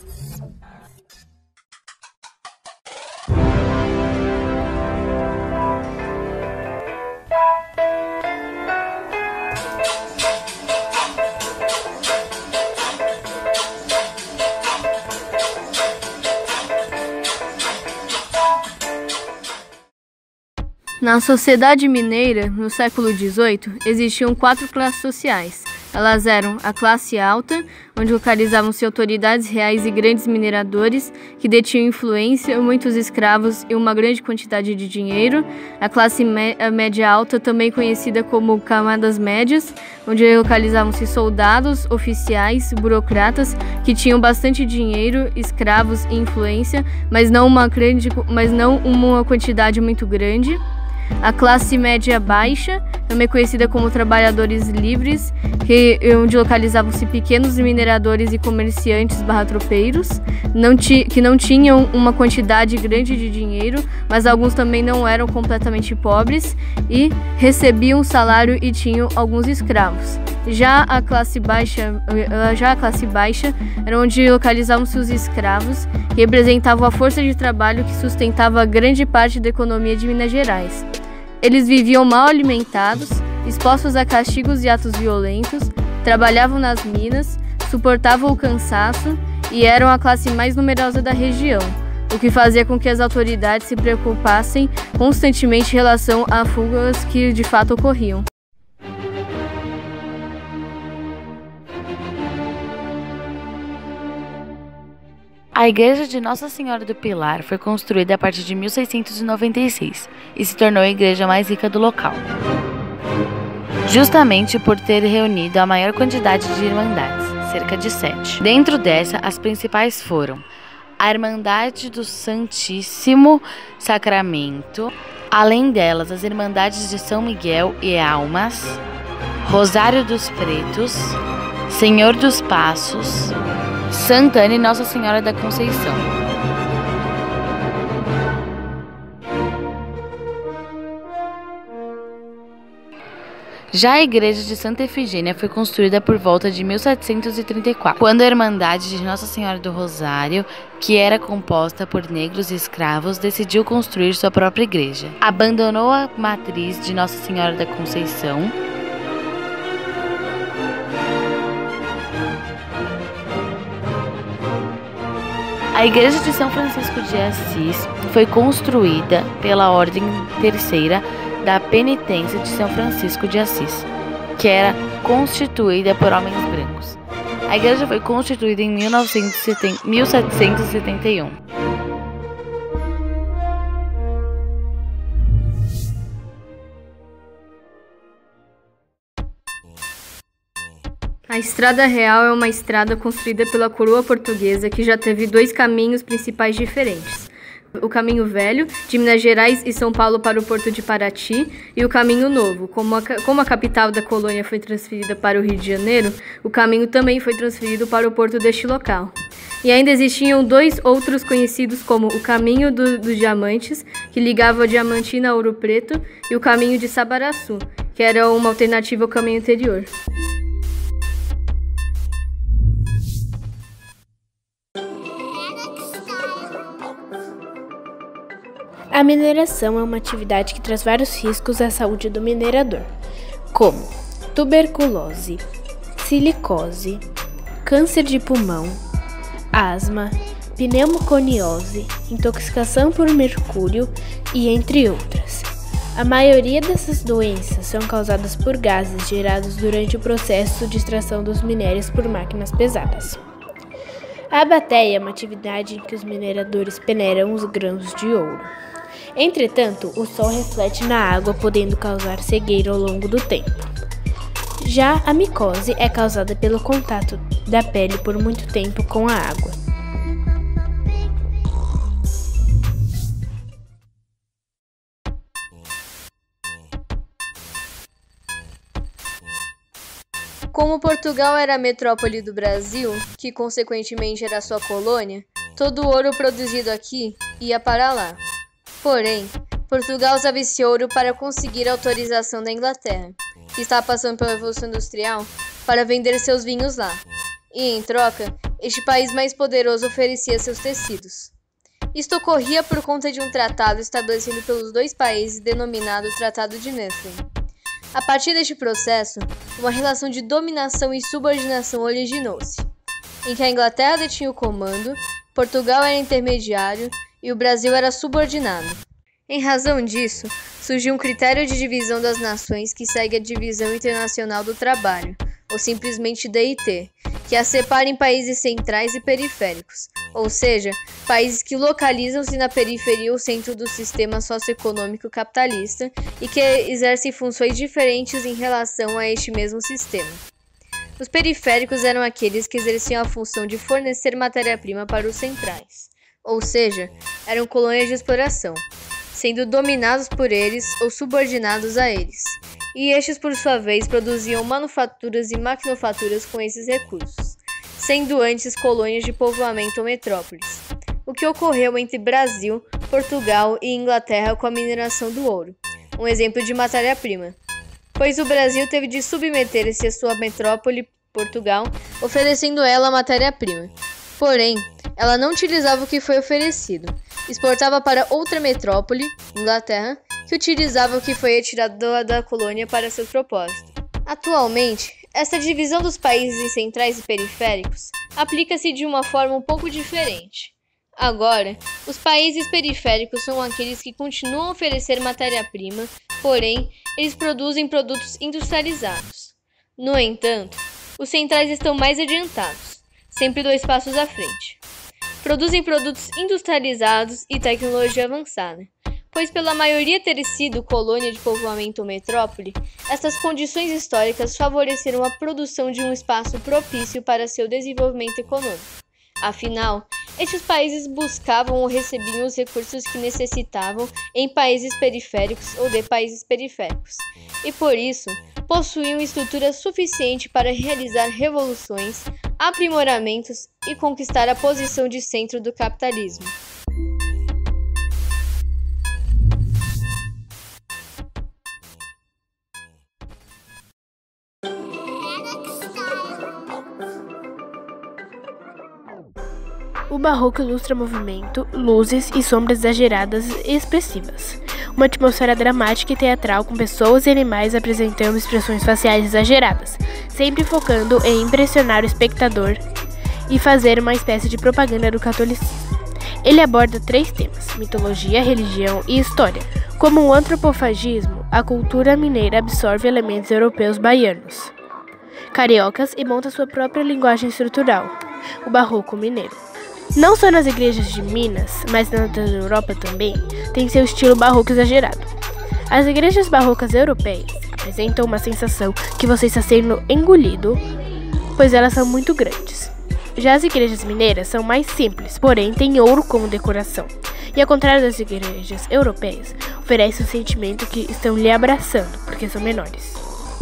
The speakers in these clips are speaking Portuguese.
Na sociedade mineira, no século XVIII, existiam 4 classes sociais. Elas eram a classe alta, onde localizavam-se autoridades reais e grandes mineradores que detinham influência, muitos escravos e uma grande quantidade de dinheiro. A classe média alta, também conhecida como camadas médias, onde localizavam-se soldados, oficiais, burocratas que tinham bastante dinheiro, escravos e influência, mas não uma quantidade muito grande. A classe média baixa, também conhecida como trabalhadores livres, onde localizavam-se pequenos mineradores e comerciantes tropeiros, que não tinham uma quantidade grande de dinheiro, mas alguns também não eram completamente pobres e recebiam salário e tinham alguns escravos. Já a classe baixa era onde localizavam-se os escravos, que representavam a força de trabalho que sustentava grande parte da economia de Minas Gerais. Eles viviam mal alimentados, expostos a castigos e atos violentos, trabalhavam nas minas, suportavam o cansaço e eram a classe mais numerosa da região, o que fazia com que as autoridades se preocupassem constantemente em relação a fugas que de fato ocorriam. A igreja de Nossa Senhora do Pilar foi construída a partir de 1696 e se tornou a igreja mais rica do local, justamente por ter reunido a maior quantidade de irmandades, cerca de 7. Dentro dessa, as principais foram a Irmandade do Santíssimo Sacramento, além delas as Irmandades de São Miguel e Almas, Rosário dos Pretos, Senhor dos Passos, Santa Ana e Nossa Senhora da Conceição. Já a igreja de Santa Efigênia foi construída por volta de 1734, quando a Irmandade de Nossa Senhora do Rosário, que era composta por negros e escravos, decidiu construir sua própria igreja. Abandonou a matriz de Nossa Senhora da Conceição A igreja de São Francisco de Assis foi construída pela Ordem Terceira da Penitência de São Francisco de Assis, que era constituída por homens brancos. A igreja foi constituída em 1771. A Estrada Real é uma estrada construída pela coroa portuguesa que já teve 2 caminhos principais diferentes. O Caminho Velho, de Minas Gerais e São Paulo para o Porto de Paraty, e o Caminho Novo. Como a capital da colônia foi transferida para o Rio de Janeiro, o caminho também foi transferido para o porto deste local. E ainda existiam 2 outros conhecidos como o Caminho dos Diamantes, que ligava Diamantina a Ouro Preto, e o Caminho de Sabaraçu, que era uma alternativa ao caminho anterior. A mineração é uma atividade que traz vários riscos à saúde do minerador, como tuberculose, silicose, câncer de pulmão, asma, pneumoconiose, intoxicação por mercúrio e entre outras. A maioria dessas doenças são causadas por gases gerados durante o processo de extração dos minérios por máquinas pesadas. A abateia é uma atividade em que os mineradores peneiram os grãos de ouro. Entretanto, o sol reflete na água, podendo causar cegueira ao longo do tempo. Já a micose é causada pelo contato da pele por muito tempo com a água. Como Portugal era a metrópole do Brasil, que consequentemente era sua colônia, todo o ouro produzido aqui ia para lá. Porém, Portugal usava esse ouro para conseguir a autorização da Inglaterra, que estava passando pela Revolução Industrial, para vender seus vinhos lá. E, em troca, este país mais poderoso oferecia seus tecidos. Isto ocorria por conta de um tratado estabelecido pelos dois países denominado Tratado de Methuen. A partir deste processo, uma relação de dominação e subordinação originou-se, em que a Inglaterra detinha o comando, Portugal era intermediário e o Brasil era subordinado. Em razão disso, surgiu um critério de divisão das nações que segue a Divisão Internacional do Trabalho, ou simplesmente DIT, que a separa em países centrais e periféricos, ou seja, países que localizam-se na periferia ou centro do sistema socioeconômico capitalista e que exercem funções diferentes em relação a este mesmo sistema. Os periféricos eram aqueles que exerciam a função de fornecer matéria-prima para os centrais, ou seja, eram colônias de exploração, sendo dominados por eles ou subordinados a eles, e estes por sua vez produziam manufaturas e maquinofaturas com esses recursos, sendo antes colônias de povoamento ou metrópoles, o que ocorreu entre Brasil, Portugal e Inglaterra com a mineração do ouro, um exemplo de matéria-prima, pois o Brasil teve de submeter-se à sua metrópole, Portugal, oferecendo ela a matéria-prima. Porém, ela não utilizava o que foi oferecido, exportava para outra metrópole, Inglaterra, que utilizava o que foi retirado da colônia para seu propósito. Atualmente, esta divisão dos países em centrais e periféricos aplica-se de uma forma um pouco diferente. Agora, os países periféricos são aqueles que continuam a oferecer matéria-prima, porém, eles produzem produtos industrializados. No entanto, os centrais estão mais adiantados, sempre 2 passos à frente. Produzem produtos industrializados e tecnologia avançada, pois pela maioria ter sido colônia de povoamento ou metrópole, estas condições históricas favoreceram a produção de um espaço propício para seu desenvolvimento econômico. Afinal, estes países buscavam ou recebiam os recursos que necessitavam em países periféricos ou de países periféricos, e por isso, possuíam estrutura suficiente para realizar revoluções, aprimoramentos e conquistar a posição de centro do capitalismo. O barroco ilustra movimento, luzes e sombras exageradas e expressivas. Uma atmosfera dramática e teatral com pessoas e animais apresentando expressões faciais exageradas, sempre focando em impressionar o espectador e fazer uma espécie de propaganda do catolicismo. Ele aborda 3 temas: mitologia, religião e história. Como o antropofagismo, a cultura mineira absorve elementos europeus baianos, cariocas e monta sua própria linguagem estrutural, o barroco mineiro. Não só nas igrejas de Minas, mas na Europa também, tem seu estilo barroco exagerado. As igrejas barrocas europeias apresentam uma sensação que você está sendo engolido, pois elas são muito grandes. Já as igrejas mineiras são mais simples, porém têm ouro como decoração. E ao contrário das igrejas europeias, oferecem o sentimento que estão lhe abraçando, porque são menores.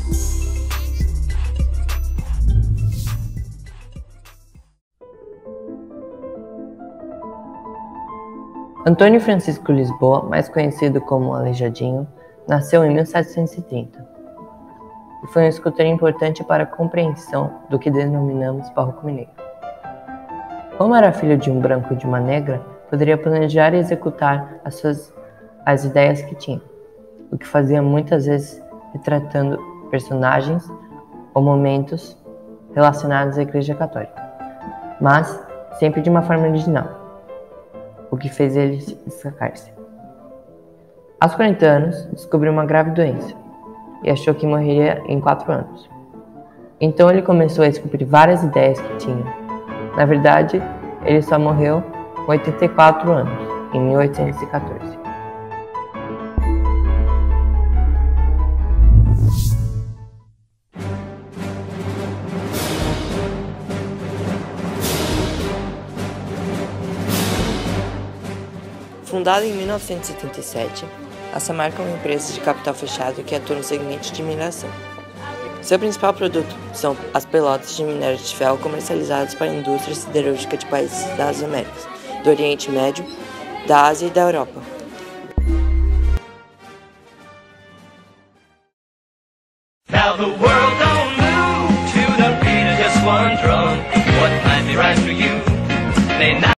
Antônio Francisco Lisboa, mais conhecido como Aleijadinho, nasceu em 1730 e foi um escultor importante para a compreensão do que denominamos barroco mineiro. Como era filho de um branco e de uma negra, poderia planejar e executar as ideias que tinha, o que fazia muitas vezes retratando personagens ou momentos relacionados à Igreja Católica, mas sempre de uma forma original, o que fez ele destacar-se. Aos 40 anos, descobriu uma grave doença e achou que morreria em 4 anos. Então ele começou a esculpir várias ideias que tinha. Na verdade, ele só morreu com 84 anos, em 1814. Fundada em 1977, a Samarco é uma empresa de capital fechado que atua no segmento de mineração. Seu principal produto são as pelotas de minério de ferro comercializadas para a indústria siderúrgica de países das Américas, do Oriente Médio, da Ásia e da Europa. Now the world don't move to the beat of just one drum. What might be right for you